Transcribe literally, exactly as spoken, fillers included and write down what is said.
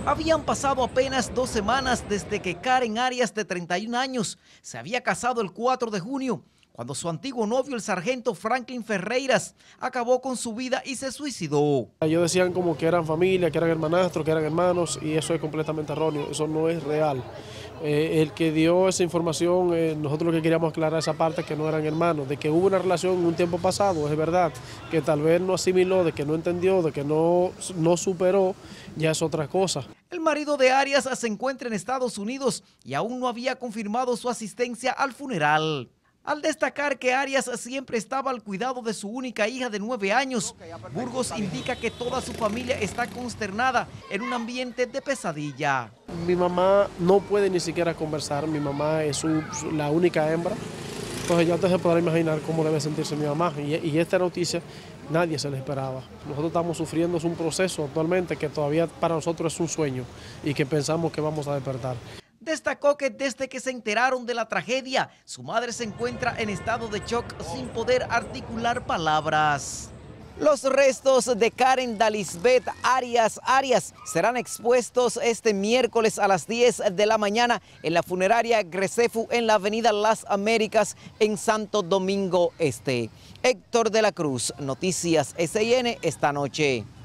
Habían pasado apenas dos semanas desde que Karen Arias, de treinta y un años, se había casado el cuatro de junio, cuando su antiguo novio, el sargento Franklin Ferreiras, acabó con su vida y se suicidó. Ellos decían como que eran familia, que eran hermanastros, que eran hermanos, y eso es completamente erróneo, eso no es real. Eh, el que dio esa información, eh, nosotros lo que queríamos aclarar esa parte, que no eran hermanos, de que hubo una relación en un tiempo pasado, es verdad, que tal vez no asimiló, de que no entendió, de que no, no superó, ya es otra cosa. El marido de Arias se encuentra en Estados Unidos y aún no había confirmado su asistencia al funeral. Al destacar que Arias siempre estaba al cuidado de su única hija de nueve años, Burgos indica que toda su familia está consternada en un ambiente de pesadilla. Mi mamá no puede ni siquiera conversar, mi mamá es su, su, la única hembra, entonces ya usted se podrá imaginar cómo debe sentirse mi mamá, y, y esta noticia nadie se la esperaba. Nosotros estamos sufriendo un proceso actualmente que todavía para nosotros es un sueño y que pensamos que vamos a despertar. Destacó que desde que se enteraron de la tragedia, su madre se encuentra en estado de shock sin poder articular palabras. Los restos de Karen Dalisbeth Arias Arias serán expuestos este miércoles a las diez de la mañana en la funeraria Grecefu en la avenida Las Américas en Santo Domingo Este. Héctor de la Cruz, Noticias S I N esta noche.